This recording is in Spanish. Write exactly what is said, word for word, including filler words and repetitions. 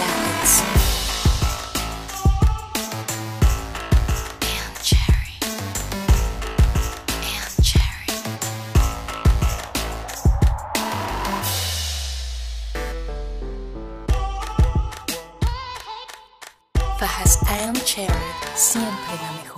Rapids. And Cherry. And Cherry. Fajas and Cherry, siempre la mejor.